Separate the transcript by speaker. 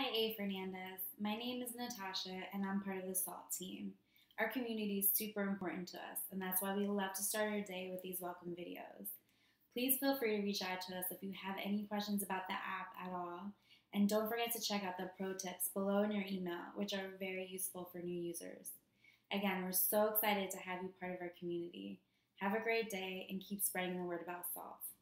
Speaker 1: Hi, Fernandez. My name is Natasha, and I'm part of the SALT team. Our community is super important to us, and that's why we love to start our day with these welcome videos. Please feel free to reach out to us if you have any questions about the app at all, and don't forget to check out the pro tips below in your email, which are very useful for new users. Again, we're so excited to have you part of our community. Have a great day and keep spreading the word about SALT.